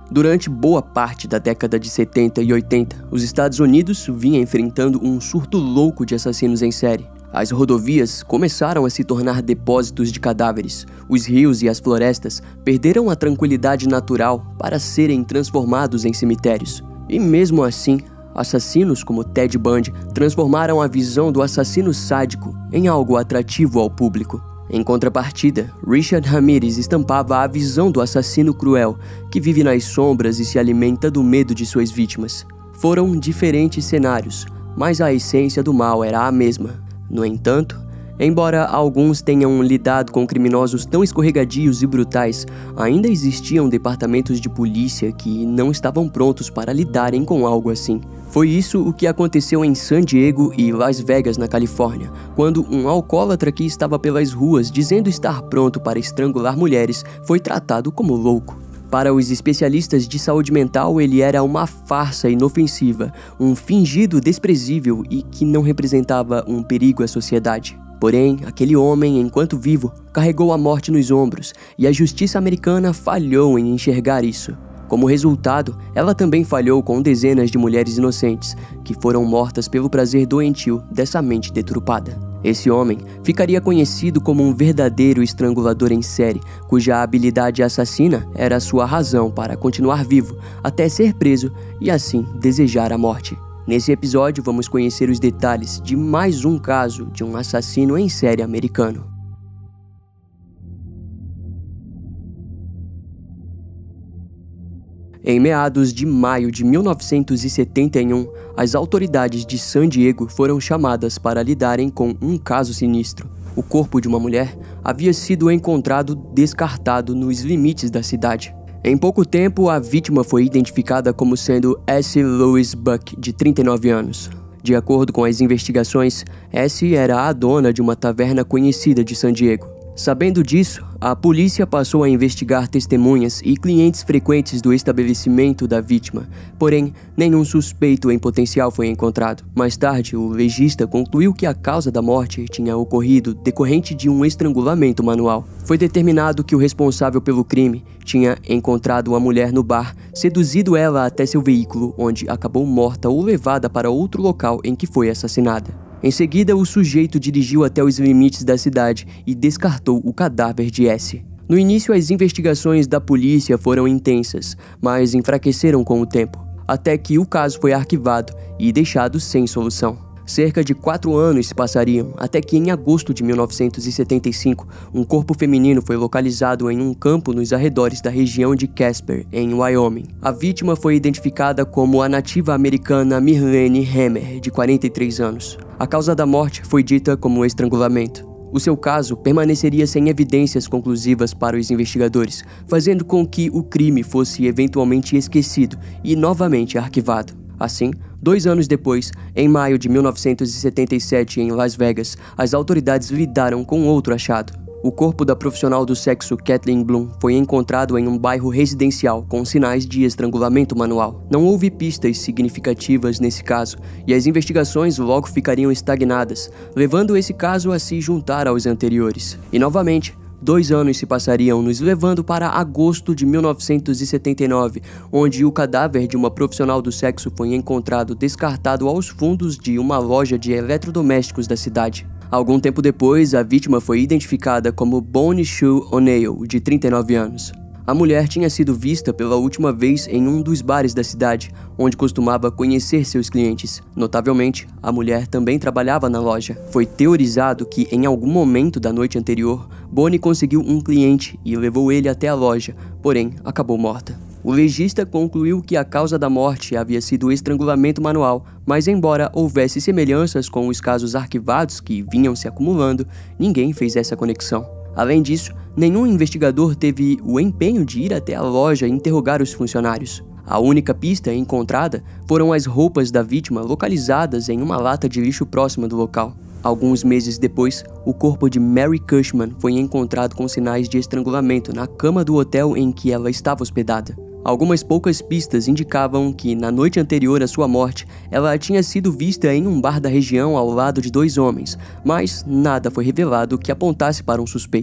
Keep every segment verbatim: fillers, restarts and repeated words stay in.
Durante boa parte da década de setenta e oitenta, os Estados Unidos vinham enfrentando um surto louco de assassinos em série. As rodovias começaram a se tornar depósitos de cadáveres. Os rios e as florestas perderam a tranquilidade natural para serem transformados em cemitérios. E mesmo assim, assassinos como Ted Bundy transformaram a visão do assassino sádico em algo atrativo ao público. Em contrapartida, Richard Ramirez estampava a visão do assassino cruel, que vive nas sombras e se alimenta do medo de suas vítimas. Foram diferentes cenários, mas a essência do mal era a mesma. No entanto, embora alguns tenham lidado com criminosos tão escorregadios e brutais, ainda existiam departamentos de polícia que não estavam prontos para lidarem com algo assim. Foi isso o que aconteceu em San Diego e Las Vegas, na Califórnia, quando um alcoólatra que estava pelas ruas dizendo estar pronto para estrangular mulheres foi tratado como louco. Para os especialistas de saúde mental, ele era uma farsa inofensiva, um fingido desprezível e que não representava um perigo à sociedade. Porém, aquele homem, enquanto vivo, carregou a morte nos ombros, e a justiça americana falhou em enxergar isso. Como resultado, ela também falhou com dezenas de mulheres inocentes, que foram mortas pelo prazer doentio dessa mente deturpada. Esse homem ficaria conhecido como um verdadeiro estrangulador em série, cuja habilidade assassina era a sua razão para continuar vivo, até ser preso e assim desejar a morte. Nesse episódio, vamos conhecer os detalhes de mais um caso de um assassino em série americano. Em meados de maio de mil novecentos e setenta e um, as autoridades de San Diego foram chamadas para lidarem com um caso sinistro. O corpo de uma mulher havia sido encontrado descartado nos limites da cidade. Em pouco tempo, a vítima foi identificada como sendo Essie Louise Buck, de trinta e nove anos. De acordo com as investigações, Essie era a dona de uma taverna conhecida de San Diego. Sabendo disso, a polícia passou a investigar testemunhas e clientes frequentes do estabelecimento da vítima, porém, nenhum suspeito em potencial foi encontrado. Mais tarde, o legista concluiu que a causa da morte tinha ocorrido decorrente de um estrangulamento manual. Foi determinado que o responsável pelo crime tinha encontrado a mulher no bar, seduzido ela até seu veículo, onde acabou morta ou levada para outro local em que foi assassinada. Em seguida, o sujeito dirigiu até os limites da cidade e descartou o cadáver de Essie. No início, as investigações da polícia foram intensas, mas enfraqueceram com o tempo, até que o caso foi arquivado e deixado sem solução. Cerca de quatro anos se passariam, até que em agosto de mil novecentos e setenta e cinco, um corpo feminino foi localizado em um campo nos arredores da região de Casper, em Wyoming. A vítima foi identificada como a nativa americana Myrlene Hammer, de quarenta e três anos. A causa da morte foi dita como estrangulamento. O seu caso permaneceria sem evidências conclusivas para os investigadores, fazendo com que o crime fosse eventualmente esquecido e novamente arquivado. Assim, dois anos depois, em maio de mil novecentos e setenta e sete, em Las Vegas, as autoridades lidaram com outro achado. O corpo da profissional do sexo Kathleen Bloom foi encontrado em um bairro residencial com sinais de estrangulamento manual. Não houve pistas significativas nesse caso, e as investigações logo ficariam estagnadas, levando esse caso a se juntar aos anteriores. E novamente, dois anos se passariam, nos levando para agosto de mil novecentos e setenta e nove, onde o cadáver de uma profissional do sexo foi encontrado descartado aos fundos de uma loja de eletrodomésticos da cidade. Algum tempo depois, a vítima foi identificada como Bonnie Sue O'Neill, de trinta e nove anos. A mulher tinha sido vista pela última vez em um dos bares da cidade, onde costumava conhecer seus clientes. Notavelmente, a mulher também trabalhava na loja. Foi teorizado que, em algum momento da noite anterior, Bonnie conseguiu um cliente e levou ele até a loja, porém, acabou morta. O legista concluiu que a causa da morte havia sido estrangulamento manual, mas embora houvesse semelhanças com os casos arquivados que vinham se acumulando, ninguém fez essa conexão. Além disso, nenhum investigador teve o empenho de ir até a loja e interrogar os funcionários. A única pista encontrada foram as roupas da vítima localizadas em uma lata de lixo próxima do local. Alguns meses depois, o corpo de Mary Cushman foi encontrado com sinais de estrangulamento na cama do hotel em que ela estava hospedada. Algumas poucas pistas indicavam que, na noite anterior à sua morte, ela tinha sido vista em um bar da região ao lado de dois homens, mas nada foi revelado que apontasse para um suspeito.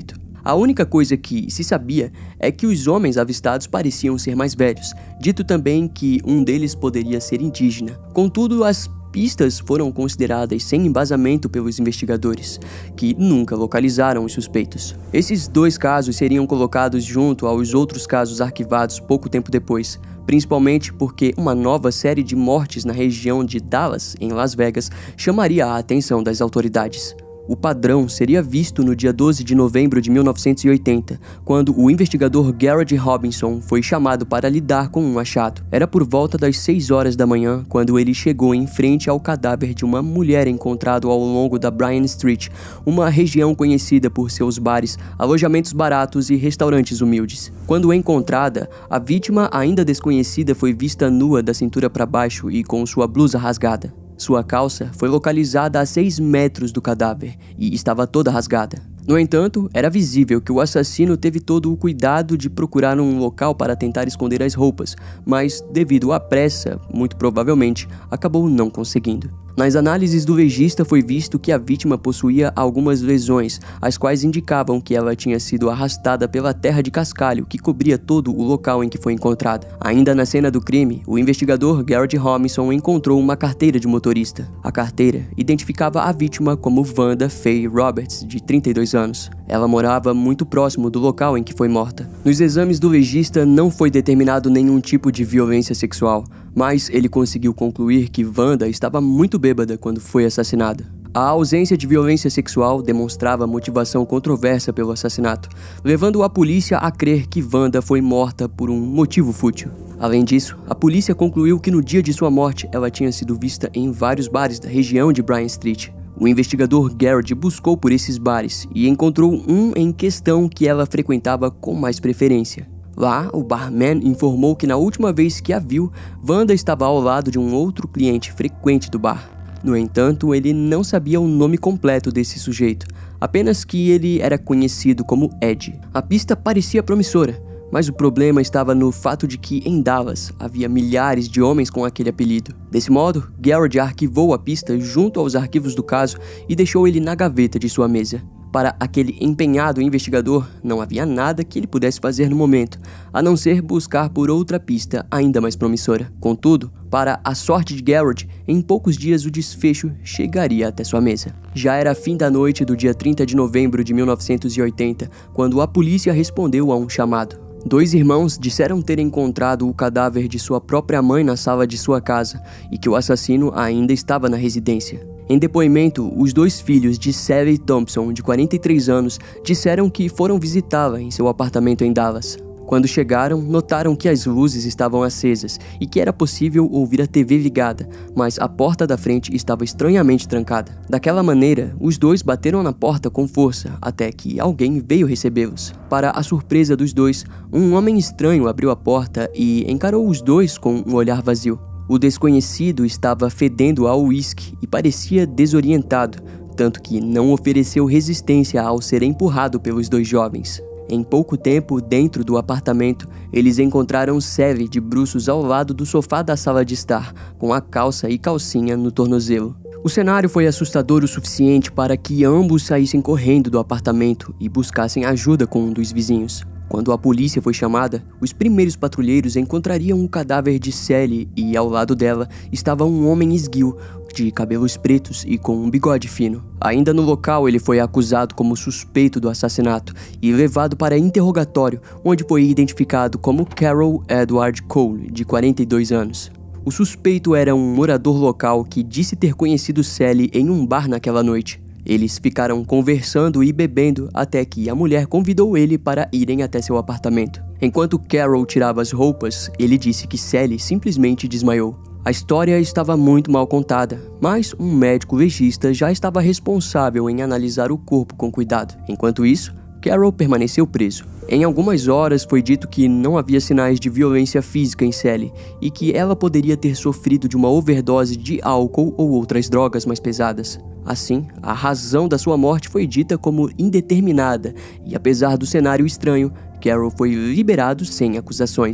A única coisa que se sabia é que os homens avistados pareciam ser mais velhos, dito também que um deles poderia ser indígena. Contudo, as pistas foram consideradas sem embasamento pelos investigadores, que nunca localizaram os suspeitos. Esses dois casos seriam colocados junto aos outros casos arquivados pouco tempo depois, principalmente porque uma nova série de mortes na região de Dallas, em Las Vegas, chamaria a atenção das autoridades. O padrão seria visto no dia doze de novembro de mil novecentos e oitenta, quando o investigador Garrett Robinson foi chamado para lidar com um achado. Era por volta das seis horas da manhã, quando ele chegou em frente ao cadáver de uma mulher encontrado ao longo da Bryan Street, uma região conhecida por seus bares, alojamentos baratos e restaurantes humildes. Quando encontrada, a vítima, ainda desconhecida, foi vista nua da cintura para baixo e com sua blusa rasgada. Sua calça foi localizada a seis metros do cadáver e estava toda rasgada. No entanto, era visível que o assassino teve todo o cuidado de procurar um local para tentar esconder as roupas, mas, devido à pressa, muito provavelmente, acabou não conseguindo. Nas análises do legista foi visto que a vítima possuía algumas lesões, as quais indicavam que ela tinha sido arrastada pela terra de cascalho que cobria todo o local em que foi encontrada. Ainda na cena do crime, o investigador Garrett Robinson encontrou uma carteira de motorista. A carteira identificava a vítima como Wanda Faye Roberts, de trinta e dois anos. Ela morava muito próximo do local em que foi morta. Nos exames do legista não foi determinado nenhum tipo de violência sexual, mas ele conseguiu concluir que Wanda estava muito bêbada quando foi assassinada. A ausência de violência sexual demonstrava motivação controversa pelo assassinato, levando a polícia a crer que Wanda foi morta por um motivo fútil. Além disso, a polícia concluiu que no dia de sua morte ela tinha sido vista em vários bares da região de Bryan Street. O investigador Garrett buscou por esses bares e encontrou um em questão que ela frequentava com mais preferência. Lá, o barman informou que na última vez que a viu, Wanda estava ao lado de um outro cliente frequente do bar. No entanto, ele não sabia o nome completo desse sujeito, apenas que ele era conhecido como Ed. A pista parecia promissora, mas o problema estava no fato de que em Dallas havia milhares de homens com aquele apelido. Desse modo, Garrett arquivou a pista junto aos arquivos do caso e deixou ele na gaveta de sua mesa. Para aquele empenhado investigador, não havia nada que ele pudesse fazer no momento, a não ser buscar por outra pista ainda mais promissora. Contudo, para a sorte de Garrett, em poucos dias o desfecho chegaria até sua mesa. Já era fim da noite do dia trinta de novembro de mil novecentos e oitenta, quando a polícia respondeu a um chamado. Dois irmãos disseram ter encontrado o cadáver de sua própria mãe na sala de sua casa e que o assassino ainda estava na residência. Em depoimento, os dois filhos de Sally Thompson, de quarenta e três anos, disseram que foram visitá-la em seu apartamento em Dallas. Quando chegaram, notaram que as luzes estavam acesas e que era possível ouvir a T V ligada, mas a porta da frente estava estranhamente trancada. Daquela maneira, os dois bateram na porta com força, até que alguém veio recebê-los. Para a surpresa dos dois, um homem estranho abriu a porta e encarou os dois com um olhar vazio. O desconhecido estava fedendo a uísque e parecia desorientado, tanto que não ofereceu resistência ao ser empurrado pelos dois jovens. Em pouco tempo, dentro do apartamento, eles encontraram Sally de bruços ao lado do sofá da sala de estar, com a calça e calcinha no tornozelo. O cenário foi assustador o suficiente para que ambos saíssem correndo do apartamento e buscassem ajuda com um dos vizinhos. Quando a polícia foi chamada, os primeiros patrulheiros encontrariam o cadáver de Sally e, ao lado dela, estava um homem esguio, de cabelos pretos e com um bigode fino. Ainda no local, ele foi acusado como suspeito do assassinato e levado para interrogatório, onde foi identificado como Carol Edward Cole, de quarenta e dois anos. O suspeito era um morador local que disse ter conhecido Sally em um bar naquela noite. Eles ficaram conversando e bebendo até que a mulher convidou ele para irem até seu apartamento. Enquanto Carol tirava as roupas, ele disse que Sally simplesmente desmaiou. A história estava muito mal contada, mas um médico legista já estava responsável em analisar o corpo com cuidado. Enquanto isso, Carol permaneceu preso. Em algumas horas foi dito que não havia sinais de violência física em Sally e que ela poderia ter sofrido de uma overdose de álcool ou outras drogas mais pesadas. Assim, a razão da sua morte foi dita como indeterminada e, apesar do cenário estranho, Carol foi liberado sem acusações.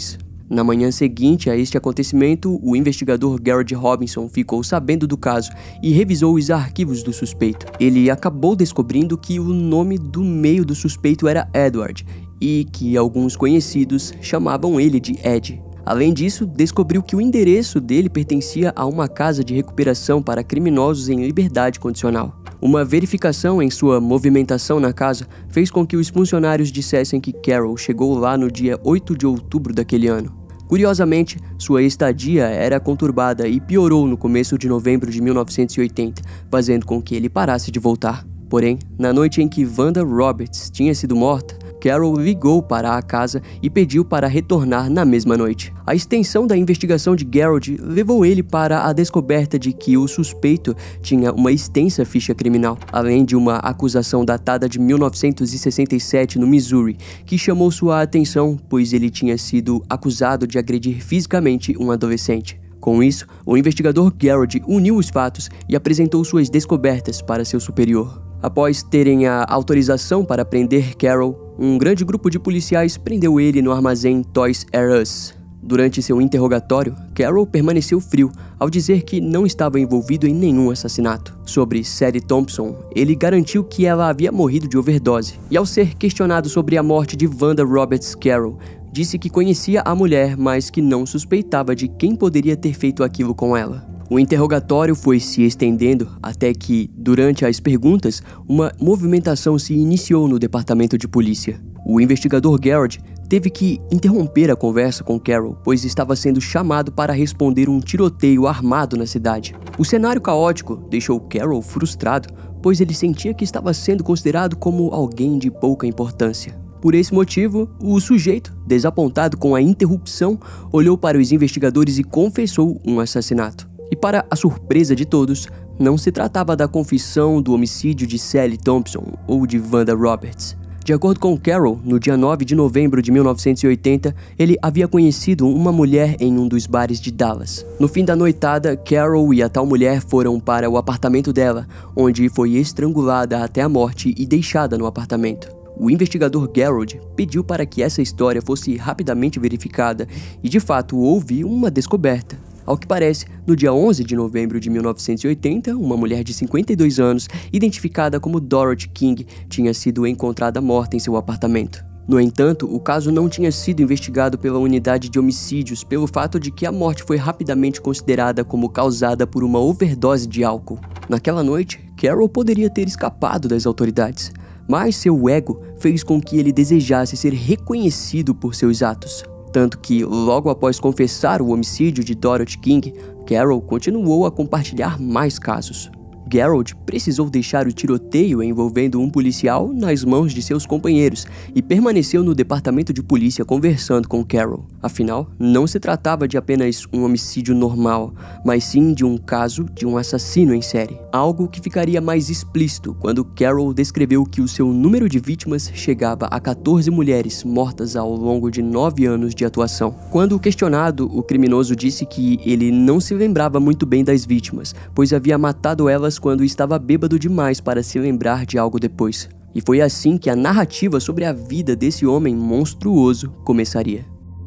Na manhã seguinte a este acontecimento, o investigador Garrett Robinson ficou sabendo do caso e revisou os arquivos do suspeito. Ele acabou descobrindo que o nome do meio do suspeito era Edward e que alguns conhecidos chamavam ele de Ed. Além disso, descobriu que o endereço dele pertencia a uma casa de recuperação para criminosos em liberdade condicional. Uma verificação em sua movimentação na casa fez com que os funcionários dissessem que Carol chegou lá no dia oito de outubro daquele ano. Curiosamente, sua estadia era conturbada e piorou no começo de novembro de mil novecentos e oitenta, fazendo com que ele parasse de voltar. Porém, na noite em que Wanda Roberts tinha sido morta, Carol ligou para a casa e pediu para retornar na mesma noite. A extensão da investigação de Garrett levou ele para a descoberta de que o suspeito tinha uma extensa ficha criminal, além de uma acusação datada de mil novecentos e sessenta e sete no Missouri, que chamou sua atenção, pois ele tinha sido acusado de agredir fisicamente um adolescente. Com isso, o investigador Garrett uniu os fatos e apresentou suas descobertas para seu superior. Após terem a autorização para prender Carol, um grande grupo de policiais prendeu ele no armazém Toys R Us. Durante seu interrogatório, Carol permaneceu frio ao dizer que não estava envolvido em nenhum assassinato. Sobre Sally Thompson, ele garantiu que ela havia morrido de overdose. E ao ser questionado sobre a morte de Wanda Roberts Carol, disse que conhecia a mulher, mas que não suspeitava de quem poderia ter feito aquilo com ela. O interrogatório foi se estendendo até que, durante as perguntas, uma movimentação se iniciou no departamento de polícia. O investigador Garrett teve que interromper a conversa com Carol, pois estava sendo chamado para responder um tiroteio armado na cidade. O cenário caótico deixou Carol frustrado, pois ele sentia que estava sendo considerado como alguém de pouca importância. Por esse motivo, o sujeito, desapontado com a interrupção, olhou para os investigadores e confessou um assassinato. E para a surpresa de todos, não se tratava da confissão do homicídio de Sally Thompson ou de Wanda Roberts. De acordo com Carol, no dia nove de novembro de mil novecentos e oitenta, ele havia conhecido uma mulher em um dos bares de Dallas. No fim da noitada, Carol e a tal mulher foram para o apartamento dela, onde foi estrangulada até a morte e deixada no apartamento. O investigador Garrett pediu para que essa história fosse rapidamente verificada e, de fato, houve uma descoberta. Ao que parece, no dia onze de novembro de mil novecentos e oitenta, uma mulher de cinquenta e dois anos, identificada como Dorothy King, tinha sido encontrada morta em seu apartamento. No entanto, o caso não tinha sido investigado pela unidade de homicídios pelo fato de que a morte foi rapidamente considerada como causada por uma overdose de álcool. Naquela noite, Carol poderia ter escapado das autoridades, mas seu ego fez com que ele desejasse ser reconhecido por seus atos. Tanto que, logo após confessar o homicídio de Dorothy King, Carol continuou a compartilhar mais casos. Garrett precisou deixar o tiroteio envolvendo um policial nas mãos de seus companheiros e permaneceu no departamento de polícia conversando com Carol. Afinal, não se tratava de apenas um homicídio normal, mas sim de um caso de um assassino em série. Algo que ficaria mais explícito quando Carol descreveu que o seu número de vítimas chegava a quatorze mulheres mortas ao longo de nove anos de atuação. Quando questionado, o criminoso disse que ele não se lembrava muito bem das vítimas, pois havia matado elas quando estava bêbado demais para se lembrar de algo depois. E foi assim que a narrativa sobre a vida desse homem monstruoso começaria.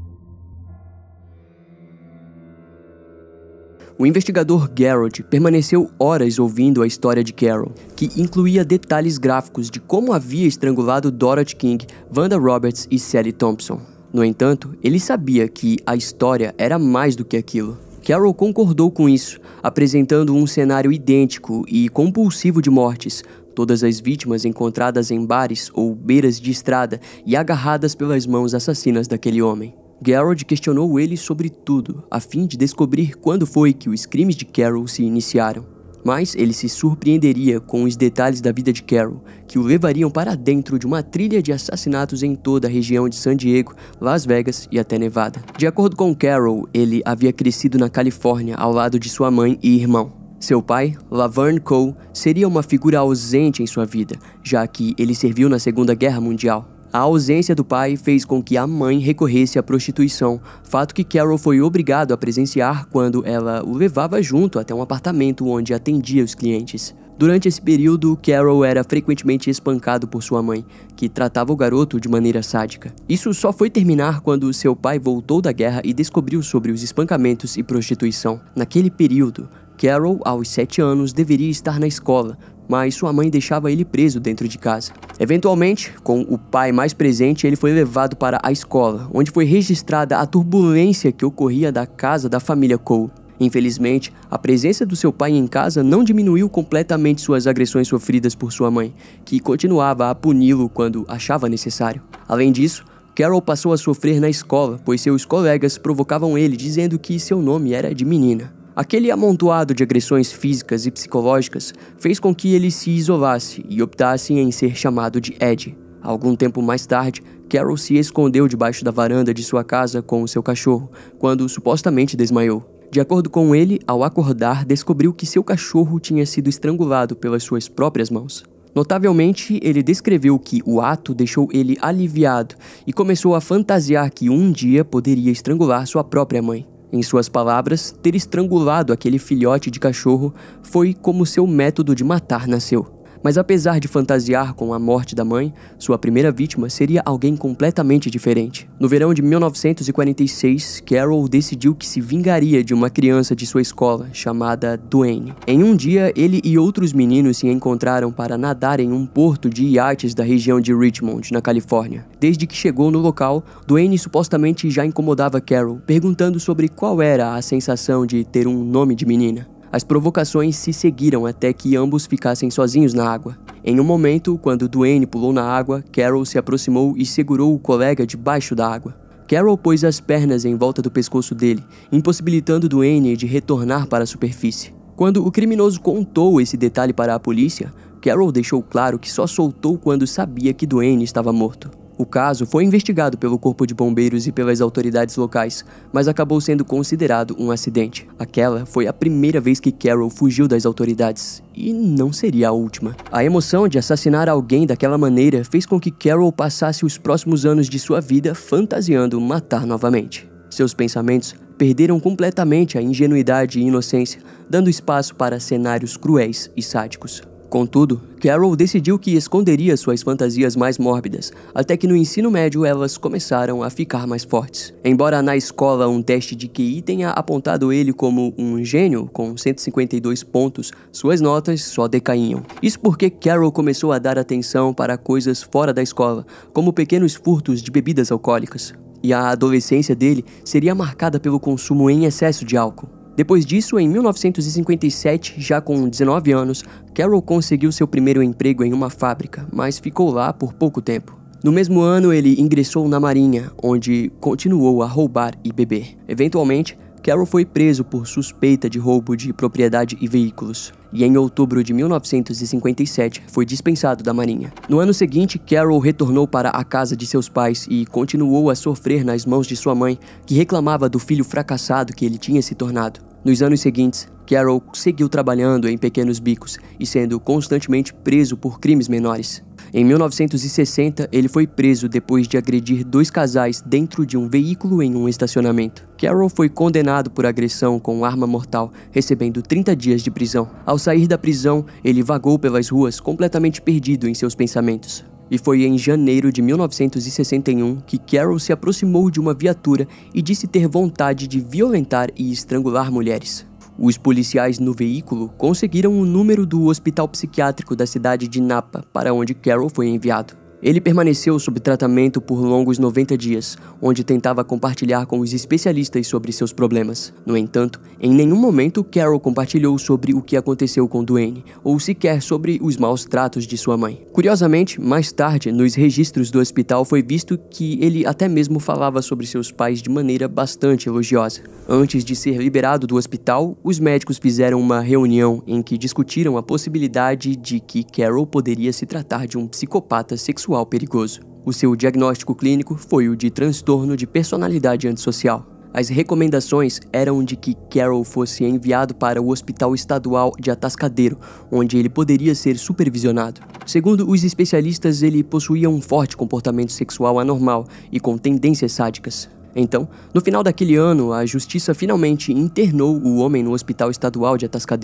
O investigador Garrett permaneceu horas ouvindo a história de Carol, que incluía detalhes gráficos de como havia estrangulado Dorothy King, Wanda Roberts e Sally Thompson. No entanto, ele sabia que a história era mais do que aquilo. Carol concordou com isso, apresentando um cenário idêntico e compulsivo de mortes, todas as vítimas encontradas em bares ou beiras de estrada e agarradas pelas mãos assassinas daquele homem. Garrett questionou ele sobre tudo, a fim de descobrir quando foi que os crimes de Carol se iniciaram. Mas ele se surpreenderia com os detalhes da vida de Carol, que o levariam para dentro de uma trilha de assassinatos em toda a região de San Diego, Las Vegas e até Nevada. De acordo com Carol, ele havia crescido na Califórnia ao lado de sua mãe e irmão. Seu pai, Laverne Cole, seria uma figura ausente em sua vida, já que ele serviu na Segunda Guerra Mundial. A ausência do pai fez com que a mãe recorresse à prostituição, fato que Carol foi obrigado a presenciar quando ela o levava junto até um apartamento onde atendia os clientes. Durante esse período, Carol era frequentemente espancado por sua mãe, que tratava o garoto de maneira sádica. Isso só foi terminar quando seu pai voltou da guerra e descobriu sobre os espancamentos e prostituição. Naquele período, Carol, aos sete anos, deveria estar na escola, mas sua mãe deixava ele preso dentro de casa. Eventualmente, com o pai mais presente, ele foi levado para a escola, onde foi registrada a turbulência que ocorria da casa da família Cole. Infelizmente, a presença do seu pai em casa não diminuiu completamente suas agressões sofridas por sua mãe, que continuava a puni-lo quando achava necessário. Além disso, Carol passou a sofrer na escola, pois seus colegas provocavam ele dizendo que seu nome era de menina. Aquele amontoado de agressões físicas e psicológicas fez com que ele se isolasse e optasse em ser chamado de Ed. Algum tempo mais tarde, Carol se escondeu debaixo da varanda de sua casa com o seu cachorro, quando supostamente desmaiou. De acordo com ele, ao acordar, descobriu que seu cachorro tinha sido estrangulado pelas suas próprias mãos. Notavelmente, ele descreveu que o ato deixou ele aliviado e começou a fantasiar que um dia poderia estrangular sua própria mãe. Em suas palavras, ter estrangulado aquele filhote de cachorro foi como seu método de matar nasceu. Mas apesar de fantasiar com a morte da mãe, sua primeira vítima seria alguém completamente diferente. No verão de mil novecentos e quarenta e seis, Carol decidiu que se vingaria de uma criança de sua escola, chamada Duane. Em um dia, ele e outros meninos se encontraram para nadar em um porto de iates da região de Richmond, na Califórnia. Desde que chegou no local, Duane supostamente já incomodava Carol, perguntando sobre qual era a sensação de ter um nome de menina. As provocações se seguiram até que ambos ficassem sozinhos na água. Em um momento, quando Duane pulou na água, Carol se aproximou e segurou o colega debaixo da água. Carol pôs as pernas em volta do pescoço dele, impossibilitando Duane de retornar para a superfície. Quando o criminoso contou esse detalhe para a polícia, Carol deixou claro que só soltou quando sabia que Duane estava morto. O caso foi investigado pelo Corpo de Bombeiros e pelas autoridades locais, mas acabou sendo considerado um acidente. Aquela foi a primeira vez que Carol fugiu das autoridades, e não seria a última. A emoção de assassinar alguém daquela maneira fez com que Carol passasse os próximos anos de sua vida fantasiando matar novamente. Seus pensamentos perderam completamente a ingenuidade e inocência, dando espaço para cenários cruéis e sádicos. Contudo, Carol decidiu que esconderia suas fantasias mais mórbidas, até que no ensino médio elas começaram a ficar mais fortes. Embora na escola um teste de Q I tenha apontado ele como um gênio com cento e cinquenta e dois pontos, suas notas só decaíam. Isso porque Carol começou a dar atenção para coisas fora da escola, como pequenos furtos de bebidas alcoólicas. E a adolescência dele seria marcada pelo consumo em excesso de álcool. Depois disso, em mil novecentos e cinquenta e sete, já com dezenove anos, Carol conseguiu seu primeiro emprego em uma fábrica, mas ficou lá por pouco tempo. No mesmo ano, ele ingressou na Marinha, onde continuou a roubar e beber. Eventualmente, Carol foi preso por suspeita de roubo de propriedade e veículos, e em outubro de mil novecentos e cinquenta e sete foi dispensado da Marinha. No ano seguinte, Carol retornou para a casa de seus pais e continuou a sofrer nas mãos de sua mãe, que reclamava do filho fracassado que ele tinha se tornado. Nos anos seguintes, Carol seguiu trabalhando em pequenos bicos e sendo constantemente preso por crimes menores. Em mil novecentos e sessenta, ele foi preso depois de agredir dois casais dentro de um veículo em um estacionamento. Carol foi condenado por agressão com arma mortal, recebendo trinta dias de prisão. Ao sair da prisão, ele vagou pelas ruas completamente perdido em seus pensamentos. E foi em janeiro de mil novecentos e sessenta e um que Carol se aproximou de uma viatura e disse ter vontade de violentar e estrangular mulheres. Os policiais no veículo conseguiram o número do hospital psiquiátrico da cidade de Napa, para onde Carol foi enviado. Ele permaneceu sob tratamento por longos noventa dias, onde tentava compartilhar com os especialistas sobre seus problemas. No entanto, em nenhum momento Carol compartilhou sobre o que aconteceu com Duane, ou sequer sobre os maus tratos de sua mãe. Curiosamente, mais tarde, nos registros do hospital foi visto que ele até mesmo falava sobre seus pais de maneira bastante elogiosa. Antes de ser liberado do hospital, os médicos fizeram uma reunião em que discutiram a possibilidade de que Carol poderia se tratar de um psicopata sexual perigoso. O seu diagnóstico clínico foi o de transtorno de personalidade antissocial. As recomendações eram de que Carol fosse enviado para o Hospital Estadual de Atascadero, onde ele poderia ser supervisionado. Segundo os especialistas, ele possuía um forte comportamento sexual anormal e com tendências sádicas. Então, no final daquele ano, a justiça finalmente internou o homem no Hospital Estadual de Atascadero.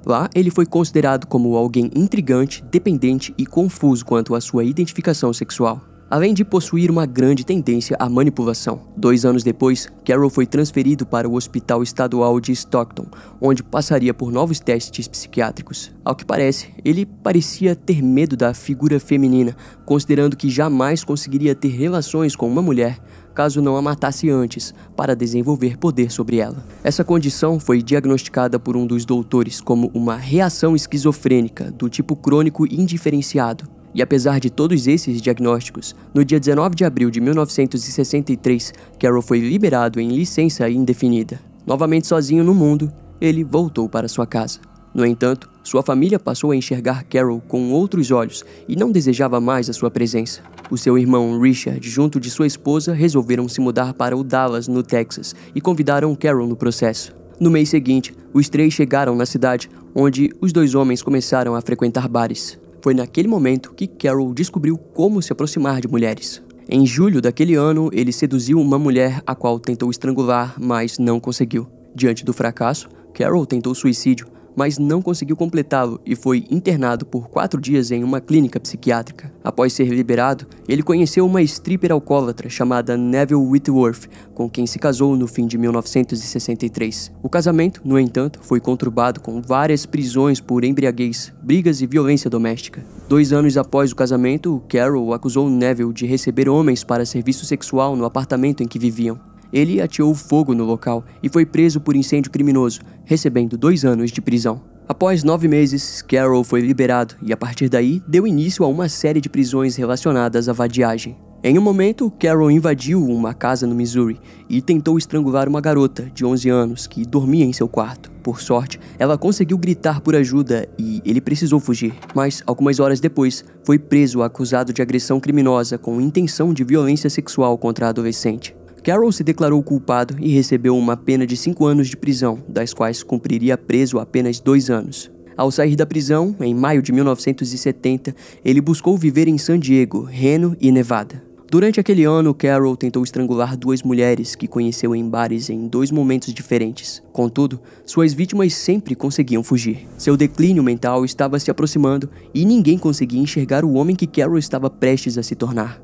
Lá, ele foi considerado como alguém intrigante, dependente e confuso quanto à sua identificação sexual, além de possuir uma grande tendência à manipulação. Dois anos depois, Carroll foi transferido para o Hospital Estadual de Stockton, onde passaria por novos testes psiquiátricos. Ao que parece, ele parecia ter medo da figura feminina, considerando que jamais conseguiria ter relações com uma mulher caso não a matasse antes, para desenvolver poder sobre ela. Essa condição foi diagnosticada por um dos doutores como uma reação esquizofrênica do tipo crônico indiferenciado. E apesar de todos esses diagnósticos, no dia dezenove de abril de mil novecentos e sessenta e três, Carroll foi liberado em licença indefinida. Novamente sozinho no mundo, ele voltou para sua casa. No entanto, sua família passou a enxergar Carroll com outros olhos e não desejava mais a sua presença. O seu irmão Richard, junto de sua esposa, resolveram se mudar para o Dallas, no Texas, e convidaram Carroll no processo. No mês seguinte, os três chegaram na cidade, onde os dois homens começaram a frequentar bares. Foi naquele momento que Carroll descobriu como se aproximar de mulheres. Em julho daquele ano, ele seduziu uma mulher a qual tentou estrangular, mas não conseguiu. Diante do fracasso, Carroll tentou suicídio, mas não conseguiu completá-lo e foi internado por quatro dias em uma clínica psiquiátrica. Após ser liberado, ele conheceu uma stripper alcoólatra chamada Neville Whitworth, com quem se casou no fim de mil novecentos e sessenta e três. O casamento, no entanto, foi conturbado com várias prisões por embriaguez, brigas e violência doméstica. Dois anos após o casamento, Carroll acusou Neville de receber homens para serviço sexual no apartamento em que viviam. Ele ateou fogo no local e foi preso por incêndio criminoso, recebendo dois anos de prisão. Após nove meses, Carroll foi liberado e, a partir daí, deu início a uma série de prisões relacionadas à vadiagem. Em um momento, Carroll invadiu uma casa no Missouri e tentou estrangular uma garota de onze anos que dormia em seu quarto. Por sorte, ela conseguiu gritar por ajuda e ele precisou fugir. Mas, algumas horas depois, foi preso acusado de agressão criminosa com intenção de violência sexual contra a adolescente. Carroll se declarou culpado e recebeu uma pena de cinco anos de prisão, das quais cumpriria preso apenas dois anos. Ao sair da prisão, em maio de mil novecentos e setenta, ele buscou viver em San Diego, Reno e Nevada. Durante aquele ano, Carroll tentou estrangular duas mulheres que conheceu em bares em dois momentos diferentes. Contudo, suas vítimas sempre conseguiam fugir. Seu declínio mental estava se aproximando e ninguém conseguia enxergar o homem que Carroll estava prestes a se tornar.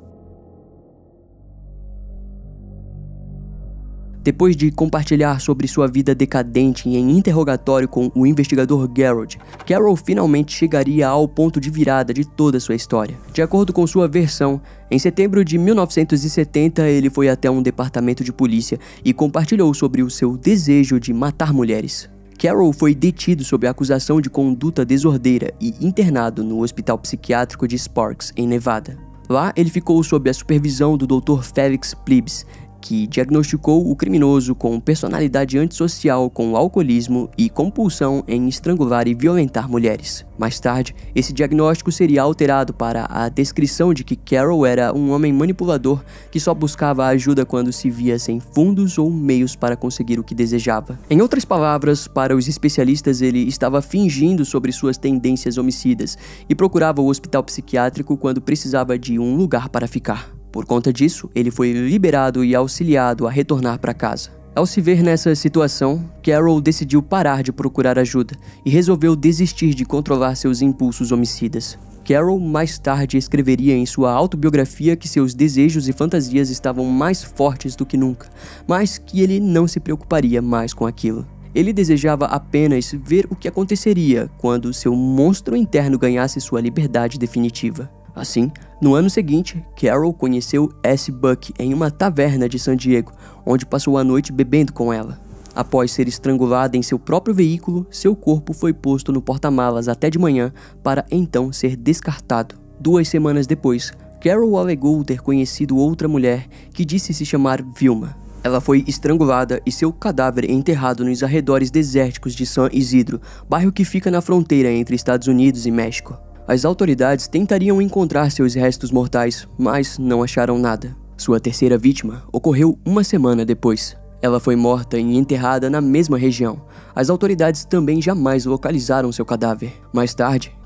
Depois de compartilhar sobre sua vida decadente em interrogatório com o investigador Garrod, Carroll finalmente chegaria ao ponto de virada de toda sua história. De acordo com sua versão, em setembro de mil novecentos e setenta ele foi até um departamento de polícia e compartilhou sobre o seu desejo de matar mulheres. Carroll foi detido sob a acusação de conduta desordeira e internado no Hospital Psiquiátrico de Sparks, em Nevada. Lá, ele ficou sob a supervisão do doutor Felix Plebs, que diagnosticou o criminoso com personalidade antissocial com alcoolismo e compulsão em estrangular e violentar mulheres. Mais tarde, esse diagnóstico seria alterado para a descrição de que Carroll era um homem manipulador que só buscava ajuda quando se via sem fundos ou meios para conseguir o que desejava. Em outras palavras, para os especialistas, ele estava fingindo sobre suas tendências homicidas e procurava o hospital psiquiátrico quando precisava de um lugar para ficar. Por conta disso, ele foi liberado e auxiliado a retornar para casa. Ao se ver nessa situação, Carroll decidiu parar de procurar ajuda e resolveu desistir de controlar seus impulsos homicidas. Carroll mais tarde escreveria em sua autobiografia que seus desejos e fantasias estavam mais fortes do que nunca, mas que ele não se preocuparia mais com aquilo. Ele desejava apenas ver o que aconteceria quando seu monstro interno ganhasse sua liberdade definitiva. Assim, no ano seguinte, Carroll conheceu Essie Buck em uma taverna de San Diego, onde passou a noite bebendo com ela. Após ser estrangulada em seu próprio veículo, seu corpo foi posto no porta-malas até de manhã para então ser descartado. Duas semanas depois, Carroll alegou ter conhecido outra mulher que disse se chamar Vilma. Ela foi estrangulada e seu cadáver enterrado nos arredores desérticos de San Isidro, bairro que fica na fronteira entre Estados Unidos e México. As autoridades tentariam encontrar seus restos mortais, mas não acharam nada. Sua terceira vítima ocorreu uma semana depois. Ela foi morta e enterrada na mesma região. As autoridades também jamais localizaram seu cadáver. Mais tarde,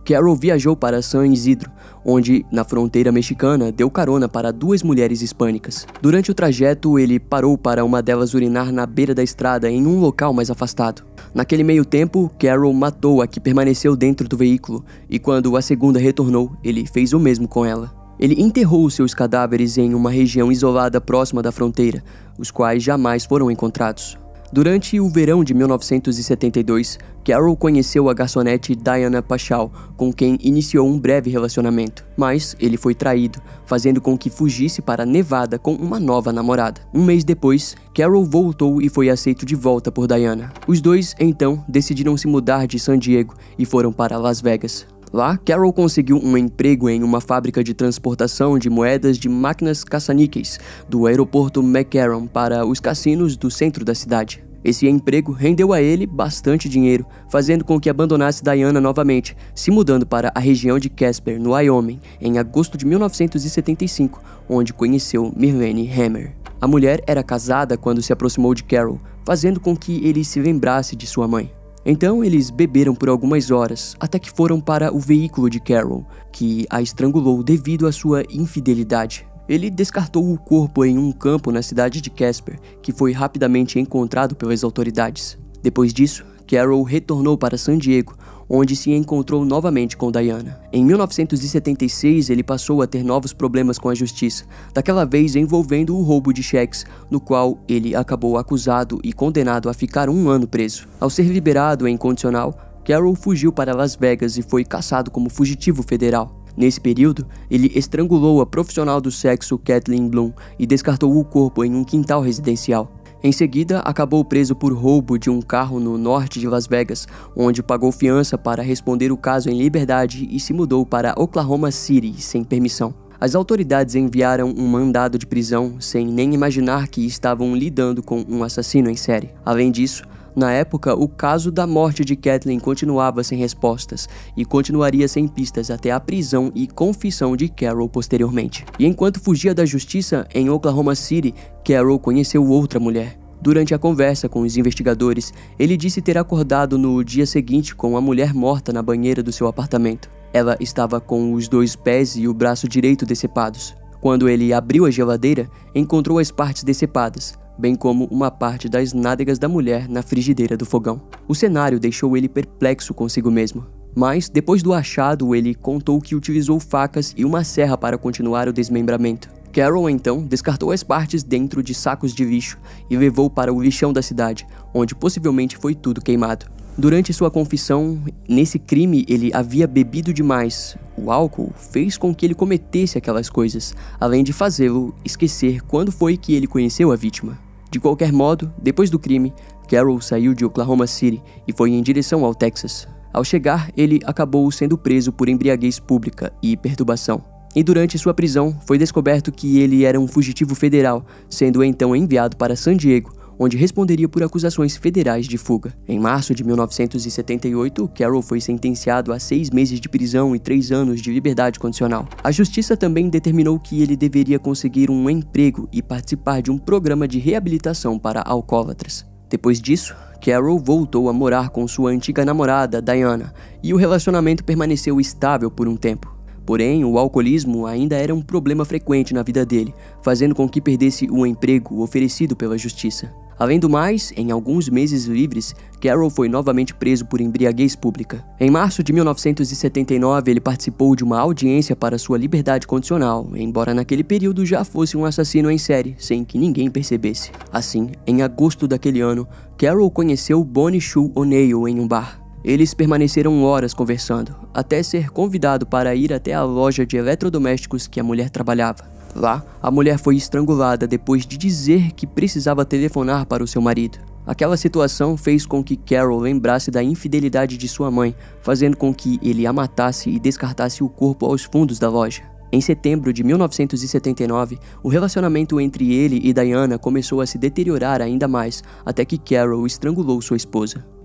Carol viajou para San Isidro, onde, na fronteira mexicana, deu carona para duas mulheres hispânicas. Durante o trajeto, ele parou para uma delas urinar na beira da estrada em um local mais afastado. Naquele meio tempo, Carol matou a que permaneceu dentro do veículo, e quando a segunda retornou, ele fez o mesmo com ela. Ele enterrou seus cadáveres em uma região isolada próxima da fronteira, os quais jamais foram encontrados. Durante o verão de mil novecentos e setenta e dois, Carol conheceu a garçonete Diana Paschal, com quem iniciou um breve relacionamento, mas ele foi traído, fazendo com que fugisse para Nevada com uma nova namorada. Um mês depois, Carol voltou e foi aceito de volta por Diana. Os dois, então, decidiram se mudar de San Diego e foram para Las Vegas. Lá, Carol conseguiu um emprego em uma fábrica de transportação de moedas de máquinas caça-níqueis do aeroporto McCarran para os cassinos do centro da cidade. Esse emprego rendeu a ele bastante dinheiro, fazendo com que abandonasse Diana novamente, se mudando para a região de Casper, no Wyoming, em agosto de mil novecentos e setenta e cinco, onde conheceu Myrlene Hammer. A mulher era casada quando se aproximou de Carol, fazendo com que ele se lembrasse de sua mãe. Então eles beberam por algumas horas, até que foram para o veículo de Carol, que a estrangulou devido à sua infidelidade. Ele descartou o corpo em um campo na cidade de Casper, que foi rapidamente encontrado pelas autoridades. Depois disso, Carol retornou para San Diego, onde se encontrou novamente com Diana. Em mil novecentos e setenta e seis, ele passou a ter novos problemas com a justiça, daquela vez envolvendo o roubo de cheques, no qual ele acabou acusado e condenado a ficar um ano preso. Ao ser liberado em condicional, Carol fugiu para Las Vegas e foi caçado como fugitivo federal. Nesse período, ele estrangulou a profissional do sexo Kathleen Bloom e descartou o corpo em um quintal residencial. Em seguida, acabou preso por roubo de um carro no norte de Las Vegas, onde pagou fiança para responder o caso em liberdade e se mudou para Oklahoma City sem permissão. As autoridades enviaram um mandado de prisão sem nem imaginar que estavam lidando com um assassino em série. Além disso, na época, o caso da morte de Kathleen continuava sem respostas e continuaria sem pistas até a prisão e confissão de Carol posteriormente. E enquanto fugia da justiça em Oklahoma City, Carol conheceu outra mulher. Durante a conversa com os investigadores, ele disse ter acordado no dia seguinte com a mulher morta na banheira do seu apartamento. Ela estava com os dois pés e o braço direito decepados. Quando ele abriu a geladeira, encontrou as partes decepadas, bem como uma parte das nádegas da mulher na frigideira do fogão. O cenário deixou ele perplexo consigo mesmo. Mas, depois do achado, ele contou que utilizou facas e uma serra para continuar o desmembramento. Carol, então, descartou as partes dentro de sacos de lixo e levou para o lixão da cidade, onde possivelmente foi tudo queimado. Durante sua confissão, nesse crime ele havia bebido demais. O álcool fez com que ele cometesse aquelas coisas, além de fazê-lo esquecer quando foi que ele conheceu a vítima. De qualquer modo, depois do crime, Carol saiu de Oklahoma City e foi em direção ao Texas. Ao chegar, ele acabou sendo preso por embriaguez pública e perturbação. E durante sua prisão, foi descoberto que ele era um fugitivo federal, sendo então enviado para San Diego, onde responderia por acusações federais de fuga. Em março de mil novecentos e setenta e oito, Carol foi sentenciado a seis meses de prisão e três anos de liberdade condicional. A justiça também determinou que ele deveria conseguir um emprego e participar de um programa de reabilitação para alcoólatras. Depois disso, Carol voltou a morar com sua antiga namorada, Diana, e o relacionamento permaneceu estável por um tempo. Porém, o alcoolismo ainda era um problema frequente na vida dele, fazendo com que perdesse o emprego oferecido pela justiça. Além do mais, em alguns meses livres, Carol foi novamente preso por embriaguez pública. Em março de mil novecentos e setenta e nove, ele participou de uma audiência para sua liberdade condicional, embora naquele período já fosse um assassino em série, sem que ninguém percebesse. Assim, em agosto daquele ano, Carol conheceu Bonnie Shu O'Neill em um bar. Eles permaneceram horas conversando, até ser convidado para ir até a loja de eletrodomésticos que a mulher trabalhava. Lá, a mulher foi estrangulada depois de dizer que precisava telefonar para o seu marido. Aquela situação fez com que Carol lembrasse da infidelidade de sua mãe, fazendo com que ele a matasse e descartasse o corpo aos fundos da loja. Em setembro de mil novecentos e setenta e nove, o relacionamento entre ele e Diana começou a se deteriorar ainda mais, até que Carol estrangulou sua esposa.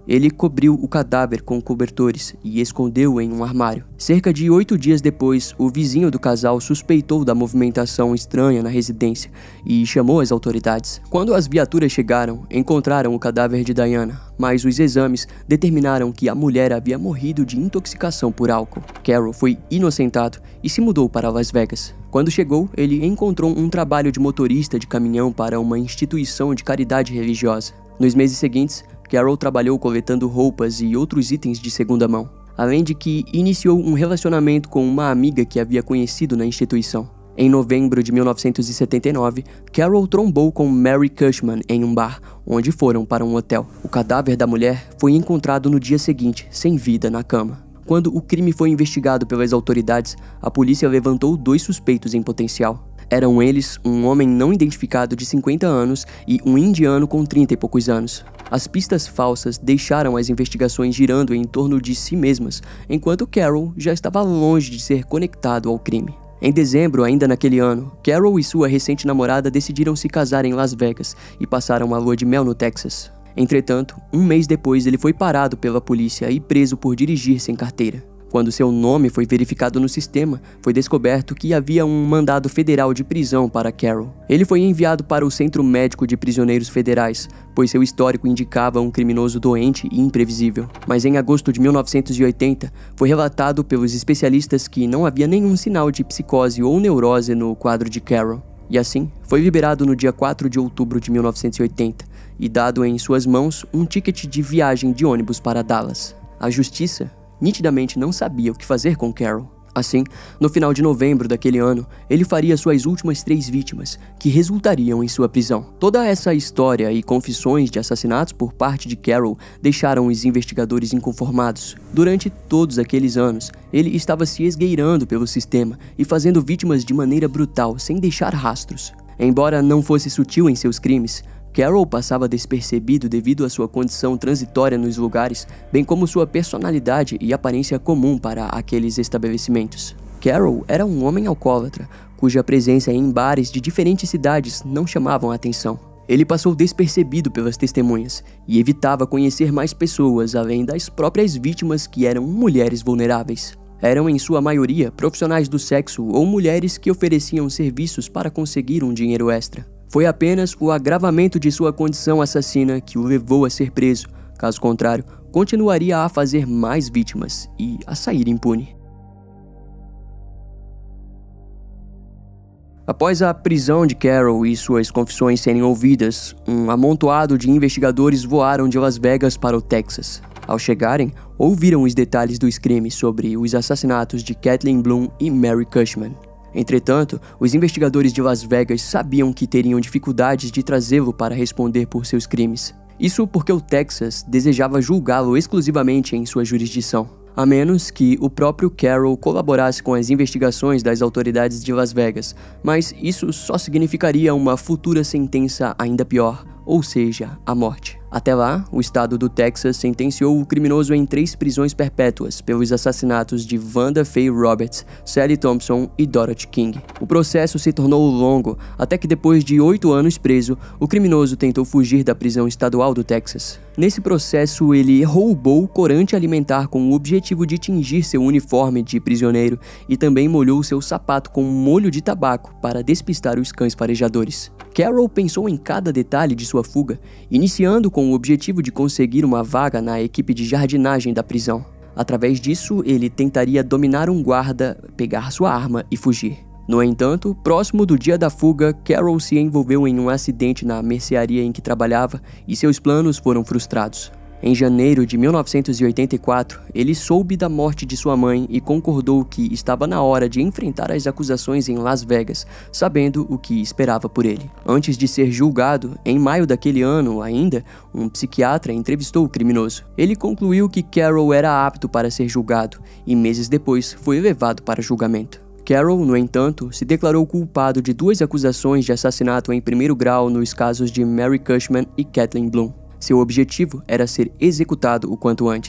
Ele cobriu o cadáver com cobertores e escondeu-o em um armário. Cerca de oito dias depois, o vizinho do casal suspeitou da movimentação estranha na residência e chamou as autoridades. Quando as viaturas chegaram, encontraram o cadáver de Diana, mas os exames determinaram que a mulher havia morrido de intoxicação por álcool. Carroll foi inocentado e se mudou para Las Vegas. Quando chegou, ele encontrou um trabalho de motorista de caminhão para uma instituição de caridade religiosa. Nos meses seguintes, Carroll trabalhou coletando roupas e outros itens de segunda mão, além de que iniciou um relacionamento com uma amiga que havia conhecido na instituição. Em novembro de mil novecentos e setenta e nove, Carroll trombou com Mary Cushman em um bar, onde foram para um hotel. O cadáver da mulher foi encontrado no dia seguinte, sem vida na cama. Quando o crime foi investigado pelas autoridades, a polícia levantou dois suspeitos em potencial. Eram eles um homem não identificado de cinquenta anos e um indiano com trinta e poucos anos. As pistas falsas deixaram as investigações girando em torno de si mesmas, enquanto Carroll já estava longe de ser conectado ao crime. Em dezembro, ainda naquele ano, Carroll e sua recente namorada decidiram se casar em Las Vegas e passaram uma lua de mel no Texas. Entretanto, um mês depois ele foi parado pela polícia e preso por dirigir sem carteira. Quando seu nome foi verificado no sistema, foi descoberto que havia um mandado federal de prisão para Carroll. Ele foi enviado para o Centro Médico de Prisioneiros Federais, pois seu histórico indicava um criminoso doente e imprevisível. Mas em agosto de mil novecentos e oitenta, foi relatado pelos especialistas que não havia nenhum sinal de psicose ou neurose no quadro de Carroll. E assim, foi liberado no dia quatro de outubro de mil novecentos e oitenta e dado em suas mãos um ticket de viagem de ônibus para Dallas. A justiça nitidamente não sabia o que fazer com Carroll. Assim, no final de novembro daquele ano, ele faria suas últimas três vítimas, que resultariam em sua prisão. Toda essa história e confissões de assassinatos por parte de Carroll deixaram os investigadores inconformados. Durante todos aqueles anos, ele estava se esgueirando pelo sistema e fazendo vítimas de maneira brutal, sem deixar rastros. Embora não fosse sutil em seus crimes, Carroll passava despercebido devido à sua condição transitória nos lugares, bem como sua personalidade e aparência comum para aqueles estabelecimentos. Carroll era um homem alcoólatra, cuja presença em bares de diferentes cidades não chamavam a atenção. Ele passou despercebido pelas testemunhas e evitava conhecer mais pessoas além das próprias vítimas, que eram mulheres vulneráveis. Eram em sua maioria profissionais do sexo ou mulheres que ofereciam serviços para conseguir um dinheiro extra. Foi apenas o agravamento de sua condição assassina que o levou a ser preso. Caso contrário, continuaria a fazer mais vítimas e a sair impune. Após a prisão de Carroll e suas confissões serem ouvidas, um amontoado de investigadores voaram de Las Vegas para o Texas. Ao chegarem, ouviram os detalhes dos crimes sobre os assassinatos de Kathleen Bloom e Mary Cushman. Entretanto, os investigadores de Las Vegas sabiam que teriam dificuldades de trazê-lo para responder por seus crimes. Isso porque o Texas desejava julgá-lo exclusivamente em sua jurisdição, a menos que o próprio Carroll colaborasse com as investigações das autoridades de Las Vegas, mas isso só significaria uma futura sentença ainda pior, ou seja, a morte. Até lá, o estado do Texas sentenciou o criminoso em três prisões perpétuas pelos assassinatos de Wanda Faye Roberts, Sally Thompson e Dorothy King. O processo se tornou longo, até que depois de oito anos preso, o criminoso tentou fugir da prisão estadual do Texas. Nesse processo, ele roubou corante alimentar com o objetivo de tingir seu uniforme de prisioneiro e também molhou seu sapato com molho de tabaco para despistar os cães farejadores. Carroll pensou em cada detalhe de sua fuga, iniciando com o objetivo de conseguir uma vaga na equipe de jardinagem da prisão. Através disso, ele tentaria dominar um guarda, pegar sua arma e fugir. No entanto, próximo do dia da fuga, Carroll se envolveu em um acidente na mercearia em que trabalhava e seus planos foram frustrados. Em janeiro de mil novecentos e oitenta e quatro, ele soube da morte de sua mãe e concordou que estava na hora de enfrentar as acusações em Las Vegas, sabendo o que esperava por ele. Antes de ser julgado, em maio daquele ano ainda, um psiquiatra entrevistou o criminoso. Ele concluiu que Carroll era apto para ser julgado e meses depois foi levado para julgamento. Carroll, no entanto, se declarou culpado de duas acusações de assassinato em primeiro grau nos casos de Mary Cushman e Kathleen Bloom. Seu objetivo era ser executado o quanto antes.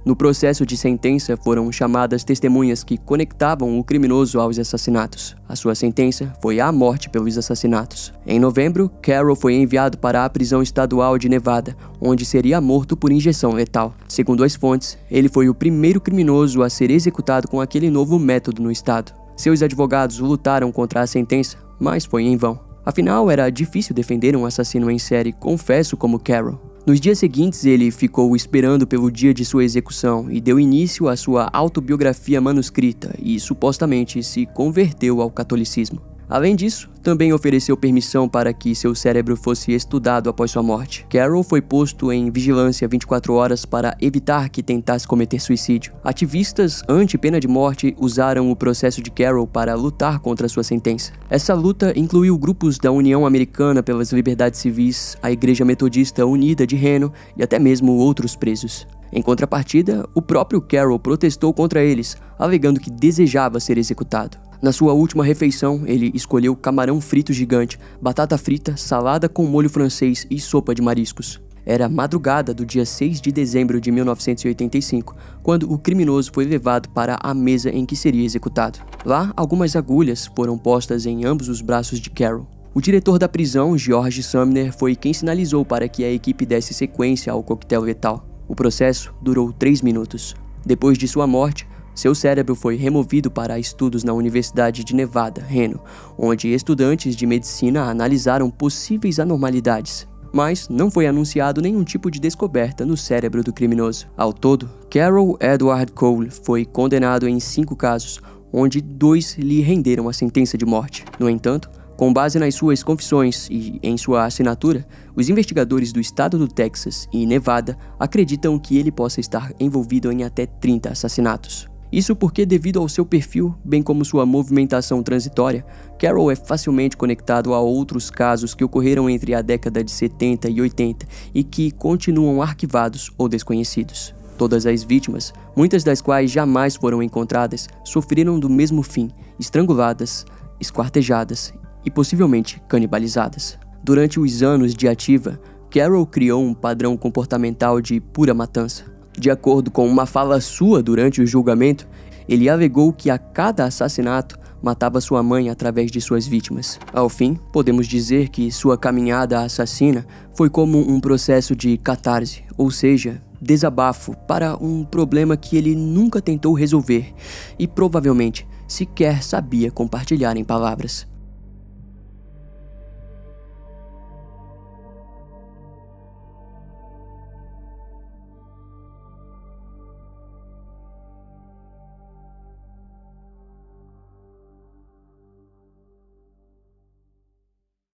No processo de sentença foram chamadas testemunhas que conectavam o criminoso aos assassinatos. A sua sentença foi à morte pelos assassinatos. Em novembro, Carroll foi enviado para a prisão estadual de Nevada, onde seria morto por injeção letal. Segundo as fontes, ele foi o primeiro criminoso a ser executado com aquele novo método no estado. Seus advogados lutaram contra a sentença, mas foi em vão. Afinal, era difícil defender um assassino em série confesso como Carroll. Nos dias seguintes, ele ficou esperando pelo dia de sua execução e deu início à sua autobiografia manuscrita e supostamente se converteu ao catolicismo. Além disso, também ofereceu permissão para que seu cérebro fosse estudado após sua morte. Carroll foi posto em vigilância vinte e quatro horas para evitar que tentasse cometer suicídio. Ativistas anti-pena de morte usaram o processo de Carroll para lutar contra sua sentença. Essa luta incluiu grupos da União Americana pelas Liberdades Civis, a Igreja Metodista Unida de Reno e até mesmo outros presos. Em contrapartida, o próprio Carroll protestou contra eles, alegando que desejava ser executado. Na sua última refeição, ele escolheu camarão frito gigante, batata frita, salada com molho francês e sopa de mariscos. Era madrugada do dia seis de dezembro de mil novecentos e oitenta e cinco, quando o criminoso foi levado para a mesa em que seria executado. Lá, algumas agulhas foram postas em ambos os braços de Carroll. O diretor da prisão, George Sumner, foi quem sinalizou para que a equipe desse sequência ao coquetel letal. O processo durou três minutos. Depois de sua morte, seu cérebro foi removido para estudos na Universidade de Nevada, Reno, onde estudantes de medicina analisaram possíveis anormalidades. Mas não foi anunciado nenhum tipo de descoberta no cérebro do criminoso. Ao todo, Carroll Edward Cole foi condenado em cinco casos, onde dois lhe renderam a sentença de morte. No entanto, com base nas suas confissões e em sua assinatura, os investigadores do estado do Texas e Nevada acreditam que ele possa estar envolvido em até trinta assassinatos. Isso porque, devido ao seu perfil, bem como sua movimentação transitória, Carroll é facilmente conectado a outros casos que ocorreram entre a década de setenta e oitenta e que continuam arquivados ou desconhecidos. Todas as vítimas, muitas das quais jamais foram encontradas, sofreram do mesmo fim, estranguladas, esquartejadas e possivelmente canibalizadas. Durante os anos de ativa, Carroll criou um padrão comportamental de pura matança. De acordo com uma fala sua durante o julgamento, ele alegou que a cada assassinato matava sua mãe através de suas vítimas. Ao fim, podemos dizer que sua caminhada assassina foi como um processo de catarse, ou seja, desabafo para um problema que ele nunca tentou resolver e provavelmente sequer sabia compartilhar em palavras.